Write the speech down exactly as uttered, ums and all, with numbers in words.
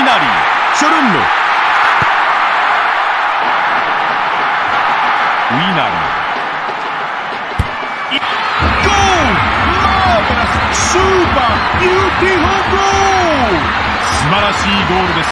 ナリー、チョルンノ、ウィナリー、ゴール、マーベラス、スーパービューティフルゴール、素晴らしいゴールです。